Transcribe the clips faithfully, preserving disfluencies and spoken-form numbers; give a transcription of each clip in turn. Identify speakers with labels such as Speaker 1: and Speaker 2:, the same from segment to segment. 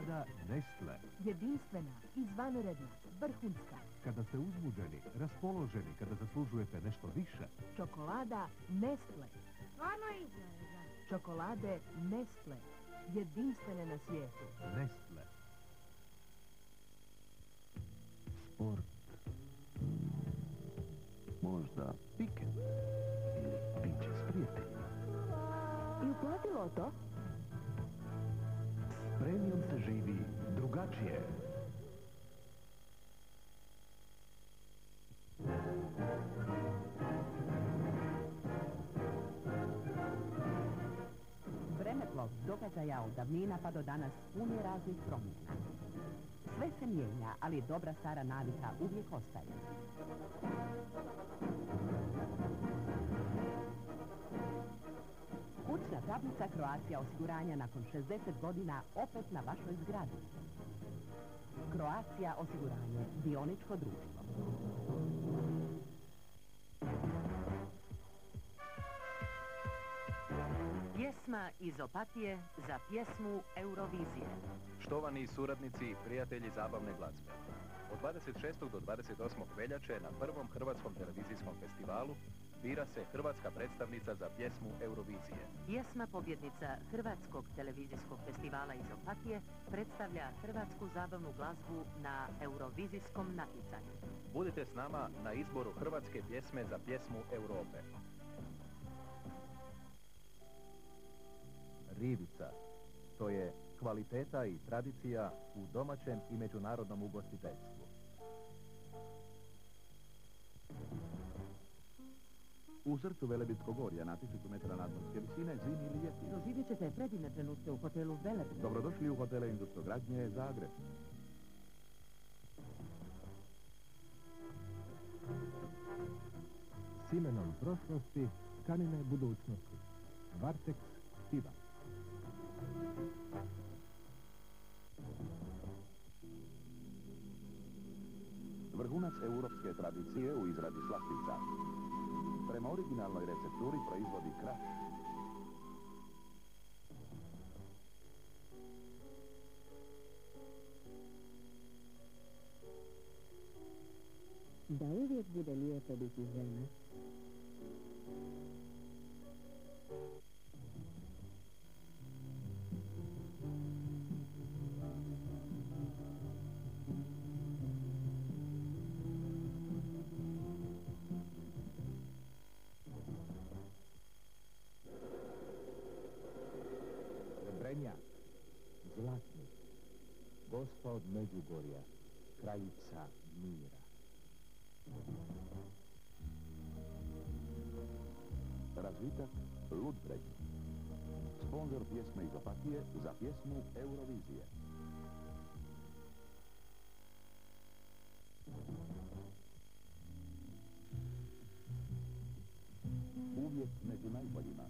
Speaker 1: Čokolada Nestle.
Speaker 2: Jedinstvena, izvanredna, vrhunska.
Speaker 1: Kada ste uzbuđeni, raspoloženi, kada zaslužujete nešto više.
Speaker 2: Čokolada Nestle.
Speaker 3: Stvarno izgleda.
Speaker 2: Čokolade Nestle. Jedinstvene na svijetu.
Speaker 1: Nestle.
Speaker 4: Sport. Možda pikend. Ili piće s prijateljima.
Speaker 2: I uplatilo to?
Speaker 4: Premijom se živi drugačije.
Speaker 5: Vremeplov događaja od davnina pa do danas pun je raznih promjena. Sve se mijenja, ali dobra stara navika uvijek ostaje. Kućna tablica Croatia osiguranja nakon šezdeset godina opet na vašoj zgradi. Croatia osiguranje, dioničko društvo. Pjesma iz Opatije za pjesmu Eurovizije.
Speaker 6: Štovani suradnici i prijatelji zabavne glazbe. Od dvadeset šestog do dvadeset osmog veljače na prvom hrvatskom televizijskom festivalu bira se hrvatska predstavnica za pjesmu Eurovizije.
Speaker 5: Pjesma pobjednica Hrvatskog televizijskog festivala iz Opatije predstavlja hrvatsku zabavnu glazbu na eurovizijskom natjecanju.
Speaker 6: Budite s nama na izboru hrvatske pjesme za pjesmu Europe. Rivica. To je kvaliteta i tradicija u domaćem i međunarodnom ugostiteljstvu.
Speaker 4: U srcu Velebitskog gorja na tisuću metara nadmorske visine, zimi ili ljeti.
Speaker 5: Doživjet ćete predivne trenutke u hotelu Velebit.
Speaker 4: Dobrodošli u hotele Industrogradnje Zagreb.
Speaker 1: S imenom prošlosti, tkanine budućnosti. Varteks piva.
Speaker 4: Vrhunac europske tradicije u izradi slastica. Prema originalnoj recepturi proizvodi Kraš.
Speaker 2: Da uvijek bude lijepo biti žena.
Speaker 1: Brenja, Zlatnik, Gospa od Međugorja, kraljica mira.
Speaker 4: Razvitak Ludbreg. Sponzor pjesme iz Opatije za pjesmu Eurovizije. Uvijek među najboljima.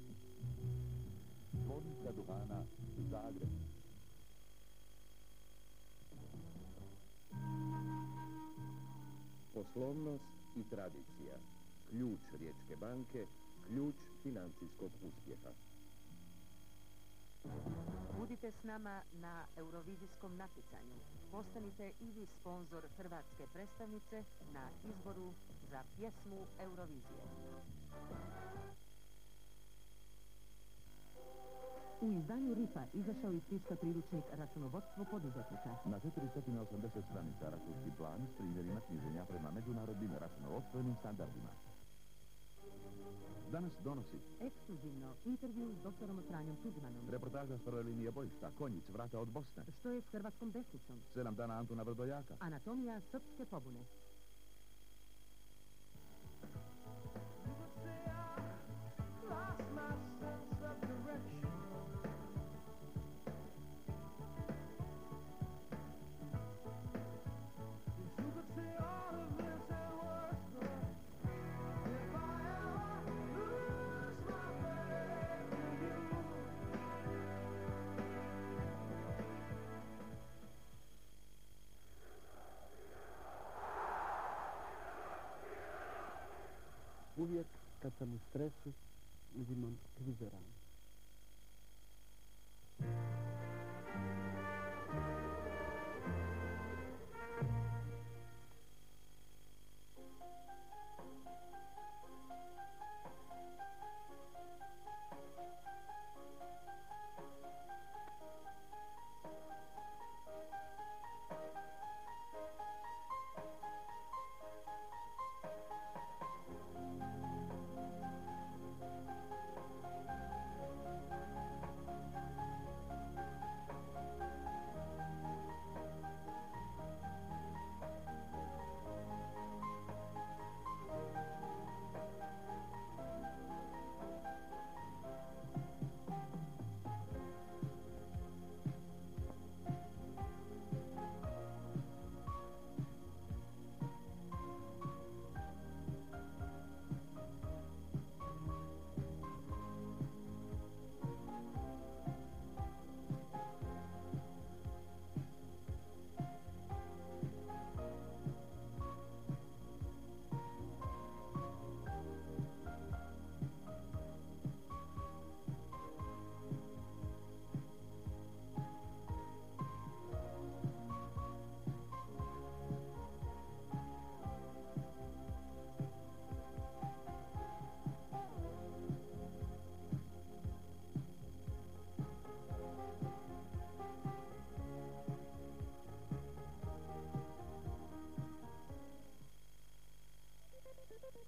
Speaker 4: Tvornica duhana Zagreb.
Speaker 7: Poslovnost i tradicija. Ključ Riječke banke, ključ financijskog uspjeha.
Speaker 5: Budite s nama na eurovizijskom natjecanju. Postanite i vi sponzor hrvatske predstavnice na izboru za pjesmu Eurovizije. U izdanju Rifa izašao iz tiska priručnik Računovodstvo poduzetnika.
Speaker 4: Na četiristo osamdeset stranica računski plan s primjerima knjiženja prema međunarodnim računovodstvenim standardima. Danas donosi
Speaker 5: Ekskluzivno intervju s doktorom Franjom Tuđmanom.
Speaker 4: reportaža s prve linije bojišta, Konjic, vrata od Bosne.
Speaker 5: Što je s hrvatskom desnicom?
Speaker 4: Sedam dana Antuna Vrdojaka.
Speaker 5: Anatomija srpske pobune.
Speaker 8: Uvijek kad sam u stresu uzimam Kvizoran.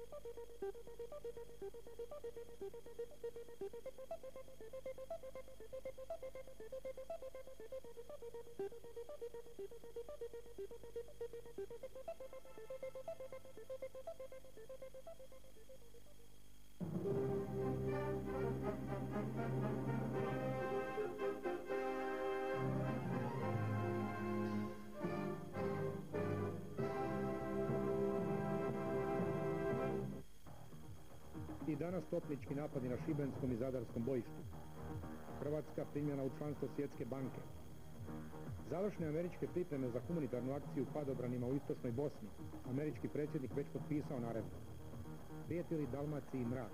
Speaker 9: I danas topnički napadi na šibenskom i zadarskom bojištu. Hrvatska primljena u članstvo Svjetske banke. Završne američke pripreme za humanitarnu akciju padobranima u istočnoj Bosni. Američki predsjednik već potpisao naredbu. Prijeti li Dalmaciji mrak?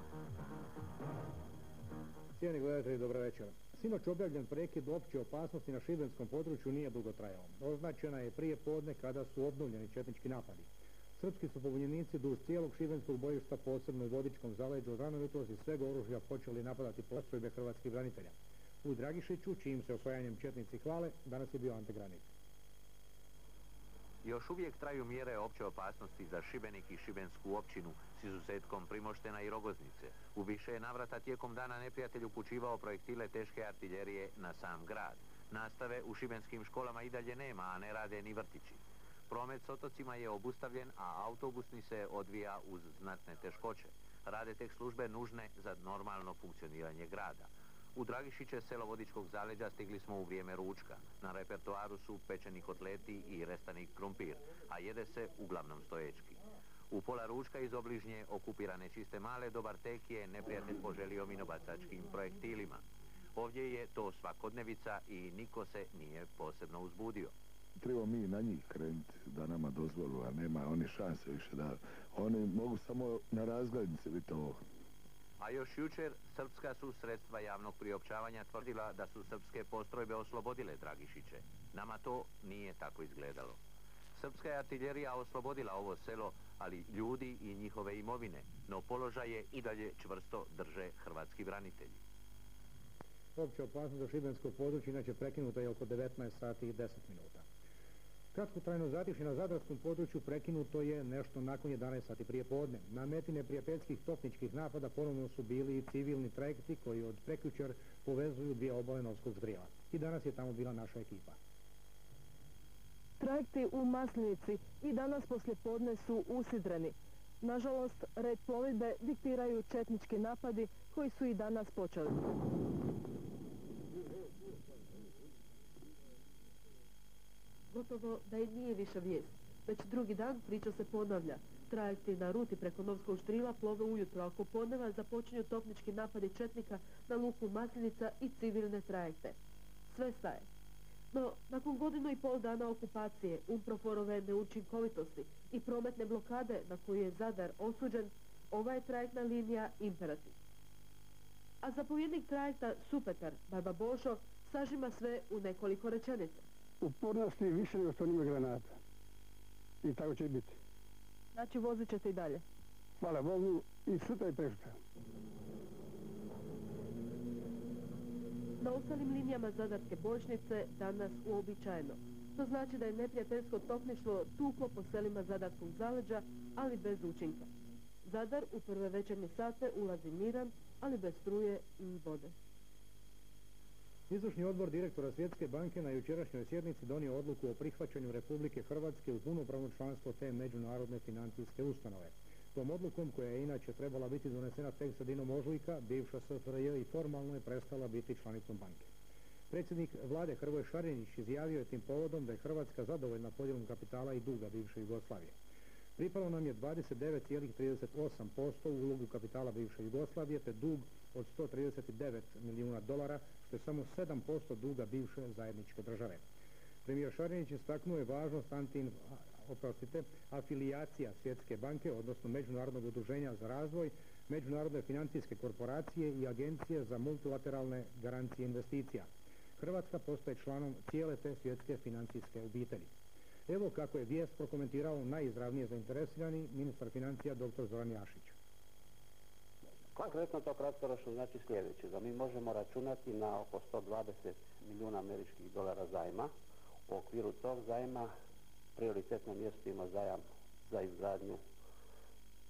Speaker 9: Cijeni gledatelji, dobro večer. Sinoć objavljen prekid opće opasnosti na šibenskom području nije dugo trajao. Označena je prije podne kada su obnovljeni četnički napadi. Srpski su pobunjenici duž cijelog šibenskog bojišta, posebno u Vodičkom zaleđu, od rano jutros iz svega oružja počeli napadati postrojbe hrvatskih branitelja. U Dragišiću, čijim se osvajanjem četnici hvale, danas je bio Ante Granik.
Speaker 10: Još uvijek traju mjere opće opasnosti za Šibenik i šibensku općinu s izuzetkom Primoštena i Rogoznice. U više je navrata tijekom dana neprijatelj upućivao projektile teške artiljerije na sam grad. Nastave u šibenskim školama i dalje nema, a ne rade ni vrtići. Promet s otocima je obustavljen, a autobusni se odvija uz znatne teškoće. Rade tek službe nužne za normalno funkcioniranje grada. U Dragišiće, selo Vodičkog zaleđa, stigli smo u vrijeme ručka. Na repertoaru su pečeni kotleti i restani krumpir, a jede se uglavnom stoječki. U pola ručka iz obližnje okupirane Čiste Male do Bartekije neprijatelj poželio minobacačkim projektilima. Ovdje je to svakodnevica i niko se nije posebno uzbudio.
Speaker 11: Treba mi na njih krenuti da nama dozvolu, a nema oni šanse više da oni mogu samo na razglednici biti ovo.
Speaker 10: A još jučer srpska su sredstva javnog priopćavanja tvrdila da su srpske postrojbe oslobodile Dragišiće. Nama to nije tako izgledalo. Srpska je artiljerija oslobodila ovo selo, ali ljudi i njihove imovine, no položaje i dalje čvrsto drže hrvatski branitelji.
Speaker 9: Opća opasnost za šibensko područje inače prekinuta je oko devetnaest sati i deset minuta. Kratkotrajno zatišje na zadarskom području prekinuto je nešto nakon jedanaest sati prije podne. Na meti neprijateljskih topničkih napada ponovno su bili i civilni trajekti koji od prekjučer povezuju dvije obale Novskog ždrijela. I danas je tamo bila naša ekipa.
Speaker 12: Trajekti u Maslinici i danas poslije podne su usidreni. Nažalost, red plovidbe diktiraju četnički napadi koji su i danas počeli.
Speaker 13: Gotovo da i nije više vijest. Već drugi dan priča se ponavlja. Trajekti na ruti preko Novskog ždrijela plove ujutro, a oko podneva započinju topnički napadi četnika na luku Maslinica i civilne trajekte. Sve staje. No, nakon godinu i pol dana okupacije, UNPROFOR-ove neučinkovitosti i prometne blokade na koju je Zadar osuđen, ova je trajektna linija imperativ. A zapovjednik trajekta Supetar, Baba Božo, sažima sve u nekoliko rečenica.
Speaker 14: Upornosti više nego što nima granata. I tako će biti.
Speaker 12: Znači vozit ćete i dalje?
Speaker 14: Hvala Bogu i sutra i prešutra.
Speaker 13: Na ostalim linijama Zadarske bojišnice danas uobičajeno. To znači da je neprijateljsko topništvo tuklo po selima Zadarskog zaleđa, ali bez učinka. Zadar u prve večernje sate ulazi miran, ali bez struje i vode.
Speaker 9: Izvršni odbor direktora Svjetske banke na jučerašnjoj sjednici donio odluku o prihvaćanju Republike Hrvatske u punopravno članstvo te međunarodne financijske ustanove. Tom odlukom, koja je inače trebala biti donesena tek sredinom ožujka, bivša S F R J i formalno je prestala biti članicom banke. Predsjednik vlade Hrvoje Šarinić izjavio je tim povodom da je Hrvatska zadovoljna podjelom kapitala i duga bivše Jugoslavije. Pripalo nam je dvadeset devet zarez trideset osam posto u ulogu kapitala bivše Jugoslavije, te dug od sto trideset devet milijuna dolara, što je samo sedam posto duga bivše zajedničke države. Premijer Šarinić istaknuo je važnost anti, oprostite, afilijacija Svjetske banke, odnosno Međunarodnog udruženja za razvoj, Međunarodne financijske korporacije i Agencije za multilateralne garancije investicija. Hrvatska postaje članom cijele te svjetske financijske obitelji. Evo kako je vijest prokomentirao najizravnije zainteresirani ministar financija dr. Zoran Jašić.
Speaker 15: Konkretno to kratkoročno znači sljedeće, da mi možemo računati na oko sto dvadeset milijuna američkih dolara zajma. U okviru tog zajma prioritetno mjesto ima zajam za izgradnju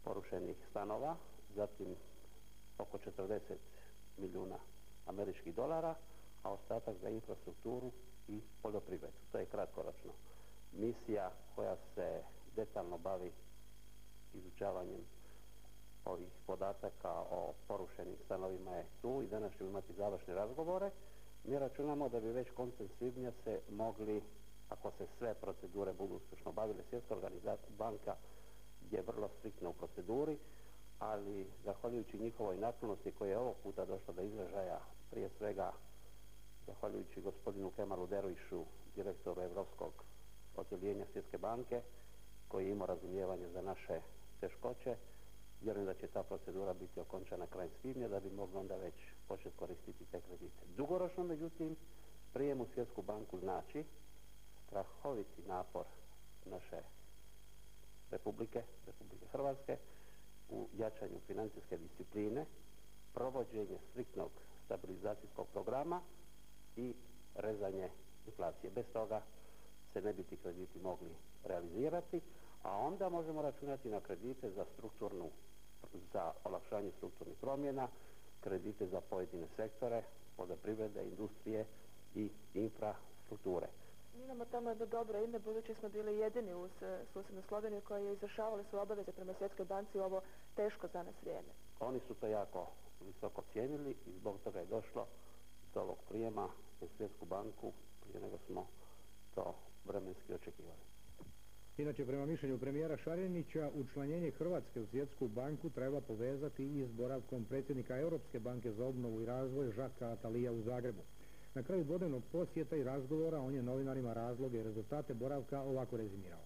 Speaker 15: porušenih stanova, zatim oko četrdeset milijuna američkih dolara, a ostatak za infrastrukturu i poljoprivredu. To je kratkoročno. Misija koja se detaljno bavi izučavanjem ovih podataka o porušenim stanovima je tu i danas ćemo imati završne razgovore. Mi računamo da bi već koncem svibnja se mogli, ako se sve procedure budu uspješno bavile, Svjetska organizacija banka je vrlo striktna u proceduri, ali zahvaljujući njihovoj naklonosti koja je ovog puta došla do izražaja, prije svega zahvaljujući gospodinu Kemalu Dervišu, direktoru Europskog odjeljenja Svjetske banke, koji je imao razumijevanje za naše teškoće, vjerujem da će ta procedura biti okončana krajem svibnja, da bi mogli onda već početi koristiti te kredite. Dugoročno, međutim, prijem u Svjetsku banku znači strahoviti napor naše Republike, Republike Hrvatske, u jačanju financijske discipline, provođenje striktnog stabilizacijskog programa i rezanje inflacije. Bez toga se ne bi ti krediti mogli realizirati, a onda možemo računati na kredite za strukturnu, za olakšanje strukturnih promjena, kredite za pojedine sektore, poljoprivrede, industrije i infrastrukture.
Speaker 12: Mi imamo tamo jedno dobro ime, budući smo bili jedini uz susjednu Sloveniju koji je izvršavali svoje obaveze prema Svjetskoj banci u ovo teško za nas vrijeme.
Speaker 15: Oni su to jako visoko cijenili i zbog toga je došlo do ovog prijema u Svjetsku banku prije nego smo to vremenski očekivali.
Speaker 9: Inače, prema mišljenju premijera Šarinića, učlanjenje Hrvatske u Svjetsku banku treba povezati i s boravkom predsjednika Europske banke za obnovu i razvoj Žaka Atalija u Zagrebu. Na kraju dvodnevnog posjeta i razgovora on je novinarima razloge i rezultate boravka ovako rezimirao.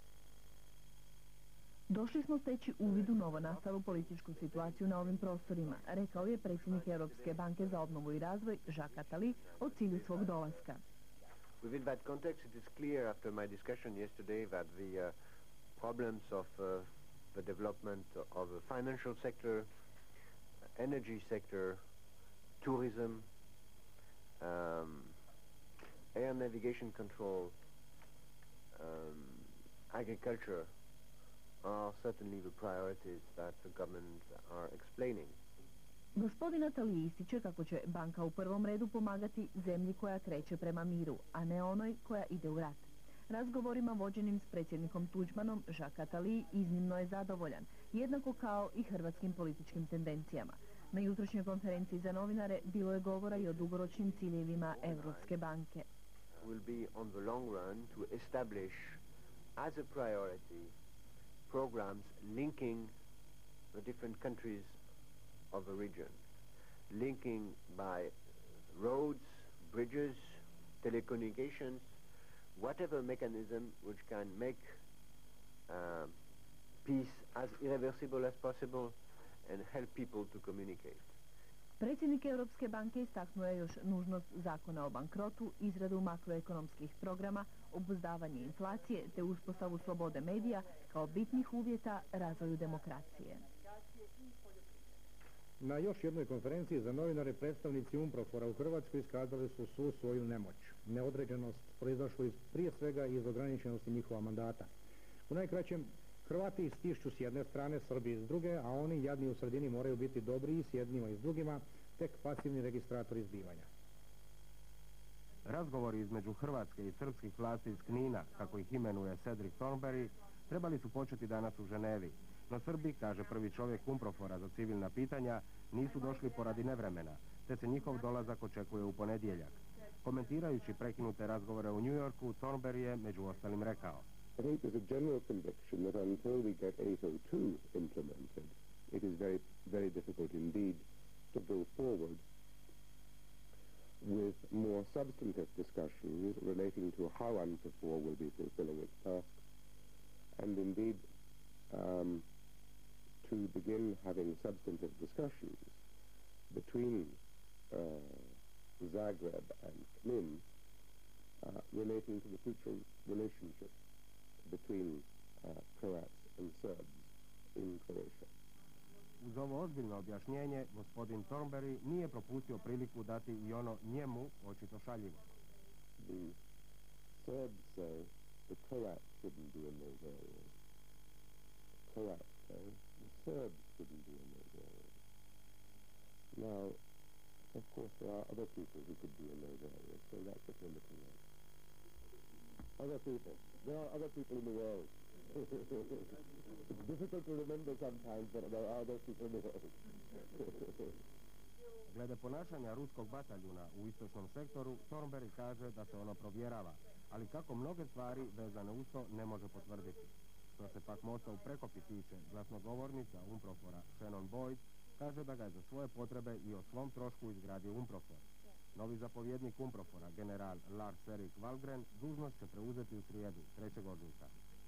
Speaker 16: Došli smo steći uvid u novonastalu političku situaciju na ovim prostorima, rekao je predsjednik Europske banke za obnovu i razvoj Jacques Attali o cilju svog dolaska.
Speaker 17: Within that context, it is clear after my discussion yesterday that the uh, problems of uh, the development of the financial sector, energy sector, tourism, um, air navigation control, um, agriculture are certainly the priorities that the government are explaining.
Speaker 16: Gospodin Attali ističe kako će banka u prvom redu pomagati zemlji koja kreće prema miru, a ne onoj koja ide u rat. Razgovorima vođenim s predsjednikom Tuđmanom, Jacques Attali iznimno je zadovoljan, jednako kao i hrvatskim političkim tendencijama. Na jutrošnjoj konferenciji za novinare bilo je govora i o dugoročnim ciljevima Europske banke.
Speaker 17: Will be on the long run to establish as a priority programs linking the different countries of the region, linking by roads, bridges, telecommunications, whatever mechanism which can make uh, peace as irreversible as possible and help people to communicate.
Speaker 16: Predsjednik Europske banke istaknuo je još nužnost zakona o bankrotu, izradu makroekonomskih programa, obuzdavanje inflacije te uspostavu slobode medija kao bitnih uvjeta razvoju demokracije.
Speaker 9: Na još jednoj konferenciji za novinare predstavnici UNPROFOR-a u Hrvatskoj iskazali su svu svoju nemoć. Neodređenost proizašla iz prije svega iz ograničenosti njihova mandata. U najkraćem, Hrvati istišću s jedne strane, Srbi s druge, a oni jadni u sredini moraju biti dobri i s jednima i s drugima, tek pasivni registratori zbivanja.
Speaker 18: Razgovori između Hrvatske i srpskih vlasti iz Knina, kako ih imenuje Cedric Thornberry, trebali su početi danas u Ženevi. No Srbi, kaže prvi čovjek UNPROFOR-a za civilna pitanja, nisu došli poradi nevremena, te se njihov dolazak očekuje u ponedjeljak. Komentirajući prekinute razgovore u New Yorku, Thornberry je među ostalim rekao:
Speaker 7: I think there's a general conviction that until we get eight oh two implemented, it is very, very difficult indeed to go forward with more substantive discussions relating to how UNPROFOR will be fulfilling its tasks, and indeed um, to begin having substantive discussions between uh, Zagreb and Knin uh, relating to the future relationship between uh, Croats and Serbs in Croatia.
Speaker 18: Uz ovo ozbiljno objašnjenje, gospodin Thornberry nije propustio priliku dati i ono njemu očito šaljivo.
Speaker 7: The Serbs say the Croats shouldn't be in those areas. Croats say the Serbs couldn't be in those areas. Now, of course, there are other people who could be in those areas, so that's a limiting one. Other people. There are other people in the world. It's difficult to remember sometimes, but there are other people in the world.
Speaker 18: Glede ponašanja ruskog bataljuna u istočnom sektoru, Thornberry kaže da se ono provjerava, ali kako mnoge stvari vezane uz to ne može potvrditi. Što se pak mosta u Prekopi tiče, glasnogovornica Umprofora Shannon Boyd kaže da ga je za svoje potrebe i o svom trošku izgradio Umprofor. Novi zapovjednik Umprofora, general Lars Erik Valgren, dužnost će preuzeti u srijedu, trećeg ožujka.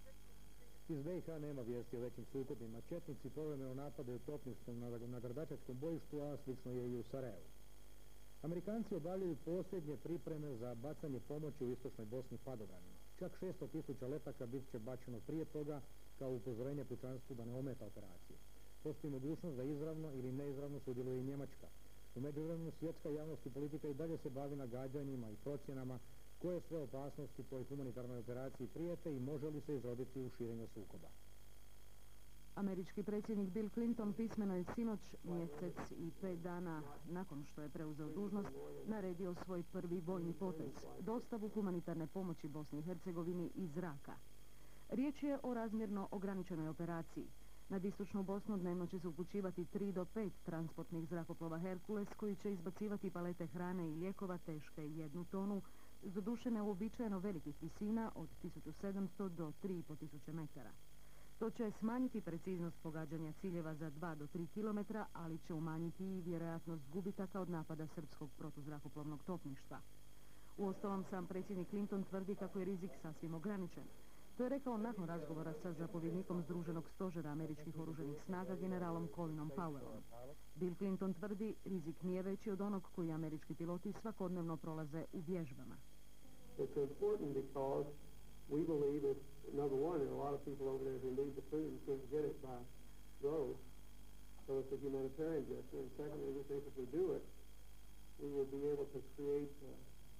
Speaker 9: Iz B i H nema vijesti o većim sukobima. Četnici povremeno napadaju topništvom na, na Grdačačkom bojištu, a slično je i u Sarajevu. Amerikanci obavljaju posljednje pripreme za bacanje pomoći u istočnoj Bosni padobranima. Čak šesto tisuća letaka bit će bačeno prije toga kao upozorenje pučanstvu da ne ometa operaciju. Postoji mogućnost da izravno ili neizravno sudjeluje i Njemačka. U međuvremenu svjetska javnost i politika i dalje se bavi nagađanjima i procjenama koje sve opasnosti toj humanitarnoj operaciji prijete i može li se izroditi u širenju sukoba.
Speaker 19: Američki predsjednik Bill Clinton pismeno je sinoć, mjesec i pet dana nakon što je preuzeo dužnost, naredio svoj prvi vojni potez, dostavu humanitarne pomoći Bosni i Hercegovini iz zraka. Riječ je o razmjerno ograničenoj operaciji. Nad istočnu Bosnu dnevno će se upućivati tri do pet transportnih zrakoplova Herkules koji će izbacivati palete hrane i lijekova teške jednu tonu, s doduše neuobičajeno velikih visina od tisuću sedamsto do tri i pol tisuće metara. To će smanjiti preciznost pogađanja ciljeva za dva do tri kilometra, ali će umanjiti i vjerojatnost gubitaka od napada srpskog protuzrakoplovnog topništva. Uostalom, sam predsjednik Clinton tvrdi kako je rizik sasvim ograničen. To je rekao nakon razgovora sa zapovjednikom Združenog stožera američkih oružanih snaga generalom Colinom Powellom. Bill Clinton tvrdi rizik nije veći od onog koji američki piloti svakodnevno prolaze u vježbama.
Speaker 20: It's important because we believe that, number one, there are a lot of people over there who need the food and can't get it by road, so it's a humanitarian gesture. And secondly, we think if we do it, we will be able to create a,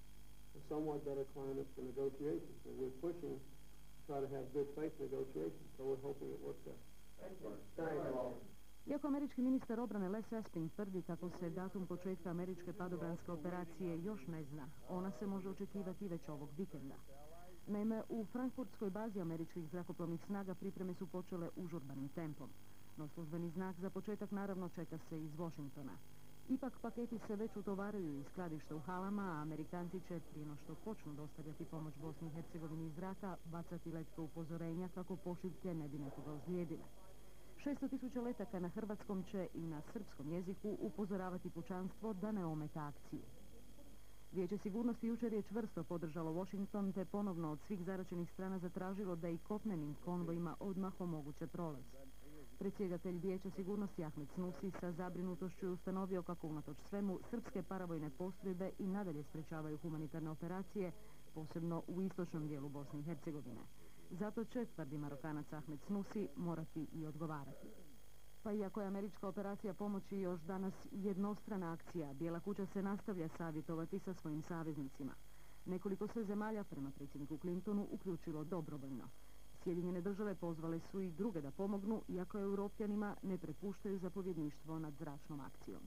Speaker 20: a somewhat better climate for negotiations. And we're pushing to try to have good faith negotiations, so we're hoping it works out. Thank you.
Speaker 19: Iako američki ministar obrane Les Aspin tvrdi kako se datum početka američke padobranske operacije još ne zna, ona se može očekivati već ovog vikenda. Naime, u frankfurtskoj bazi američkih zrakoplovnih snaga pripreme su počele užurbanim tempom, no službeni znak za početak naravno čeka se iz Washingtona. Ipak paketi se već utovaraju iz skladišta u halama, a Amerikanci će prije no što počnu dostavljati pomoć Bosni i Hercegovini iz zraka bacati letke upozorenja kako pošiljke ne bi nekoga ozlijedile. šesto tisuća letaka na hrvatskom će i na srpskom jeziku upozoravati pučanstvo da ne ometa akciju. Vijeće sigurnosti jučer je čvrsto podržalo Washington te ponovno od svih zaračenih strana zatražilo da i kopnenim konvojima odmah omoguće prolaz. Predsjedatelj Vijeća sigurnosti Ahmed Snusi sa zabrinutošću je ustanovio kako unatoč svemu srpske paravojne postrojbe i nadalje sprečavaju humanitarne operacije, posebno u istočnom dijelu Bosne i Hercegovine. Zato će, tvrdi Marokanac Ahmed Snusi, morati i odgovarati. Pa iako je američka operacija pomoći još danas jednostrana akcija, Bijela kuća se nastavlja savjetovati sa svojim saveznicima. Nekoliko se zemalja, prema predsjedniku Clintonu, uključilo dobrovoljno. Sjedinjene države pozvale su i druge da pomognu, iako Europljanima ne prepuštaju zapovjedništvo nad zračnom akcijom.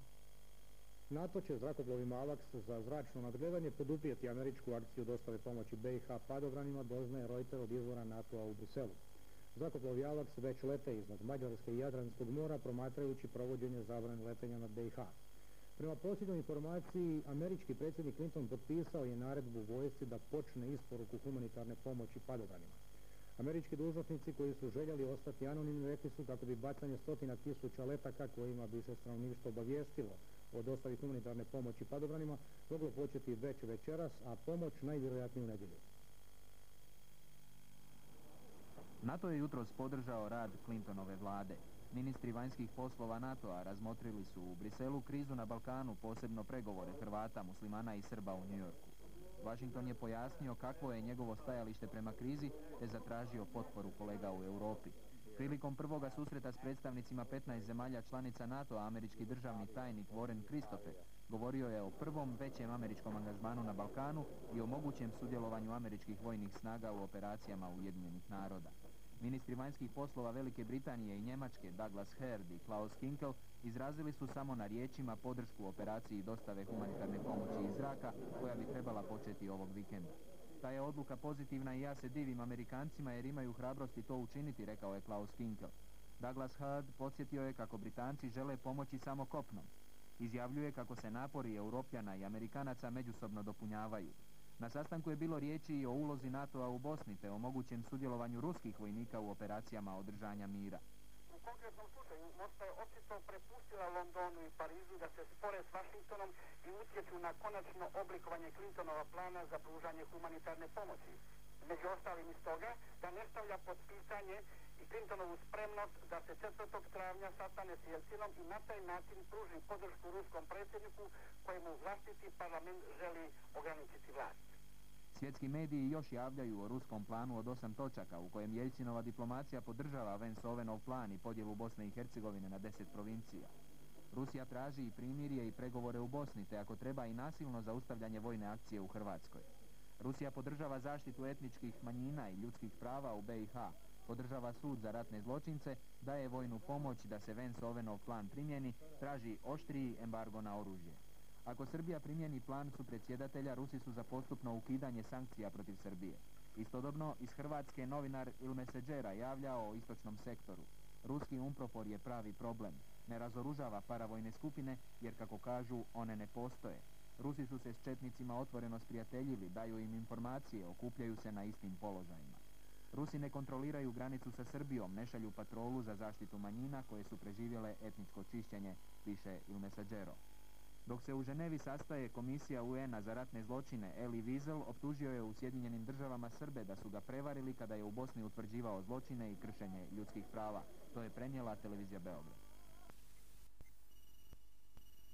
Speaker 9: NATO će zrakoplovima AWACS za zračno nadgledanje poduprijeti američku akciju dostave pomoći B i H padobranima, doznaje Reuter od izvora NATO-a u Briselu. Zrakoplovi AWACS već lete iznad Mađarske i Jadranskog mora promatrajući provođenje zabrane letenja nad B i H. Prema posljednjoj informaciji, američki predsjednik Clinton potpisao je naredbu vojsci da počne isporuku humanitarne pomoći padobranima. Američki dužnosnici koji su željeli ostati anonimni rekli su kako bi bacanje stotina tisuća letaka kojima bi se stanovništvo obavijestilo o dostavi humanitarne pomoći padobranima moglo početi već večeras, a pomoć najvjerojatnije u nedjelju.
Speaker 21: NATO je jutros podržao rad Clintonove vlade. Ministri vanjskih poslova NATO-a razmotrili su u Briselu krizu na Balkanu, posebno pregovore Hrvata, muslimana i Srba u New Yorku. Washington je pojasnio kakvo je njegovo stajalište prema krizi te zatražio potporu kolega u Europi. Prilikom prvoga susreta s predstavnicima petnaest zemalja članica NATO-a, američki državni tajnik Warren Christopher govorio je o prvom većem američkom angažmanu na Balkanu i o mogućem sudjelovanju američkih vojnih snaga u operacijama Ujedinjenih naroda. Ministri vanjskih poslova Velike Britanije i Njemačke Douglas Hurd i Klaus Kinkel izrazili su samo na riječima podršku operaciji dostave humanitarne pomoći iz zraka koja bi trebala početi ovog vikenda. Ta je odluka pozitivna i ja se divim Amerikancima jer imaju hrabrosti to učiniti, rekao je Klaus Kinkel. Douglas Hurd podsjetio je kako Britanci žele pomoći samo kopnom. Izjavljuje kako se napori Europljana i Amerikanaca međusobno dopunjavaju. Na sastanku je bilo riječi i o ulozi NATO-a u Bosni te o mogućem sudjelovanju ruskih vojnika u operacijama održanja mira.
Speaker 3: U konkretnom slučaju Moskva je očito prepustila Londonu i Parizu da se spore s Vašingtonom i utječu na konačno oblikovanje Clintonova plana za pružanje humanitarne pomoći. Među ostalim iz toga da ne stavlja pod pitanje i Clintonovu spremnost da se četvrtog travnja sastane s Jelcinom i na taj način pruži podršku ruskom predsjedniku kojemu vlastiti parlament želi ograničiti vlast.
Speaker 21: Svjetski mediji još javljaju o ruskom planu od osam točaka u kojem Jelcinova diplomacija podržava Vance-Ovenov plan i podjelu Bosne i Hercegovine na deset provincija. Rusija traži i primirje i pregovore u Bosni, te ako treba i nasilno zaustavljanje vojne akcije u Hrvatskoj. Rusija podržava zaštitu etničkih manjina i ljudskih prava u be i ha, podržava sud za ratne zločince, daje vojnu pomoć da se Vance-Ovenov plan primjeni, traži oštriji embargo na oružje. Ako Srbija primjeni plan supredsjedatelja, Rusi su za postupno ukidanje sankcija protiv Srbije. Istodobno, iz Hrvatske novinar Il Messaggera javljao o istočnom sektoru. Ruski UNPROFOR je pravi problem. Ne razoružava paravojne skupine, jer kako kažu, one ne postoje. Rusi su se s četnicima otvoreno sprijateljili, daju im informacije, okupljaju se na istim položajima. Rusi ne kontroliraju granicu sa Srbijom, ne šalju patrolu za zaštitu manjina koje su preživjele etničko čišćenje, piše Il Messaggero. Dok se u Ženevi sastaje Komisija u en a za ratne zločine, Elie Wiesel optužio je u Sjedinjenim državama Srbe da su ga prevarili kada je u Bosni utvrđivao zločine i kršenje ljudskih prava. To je prenijela televizija Beograd.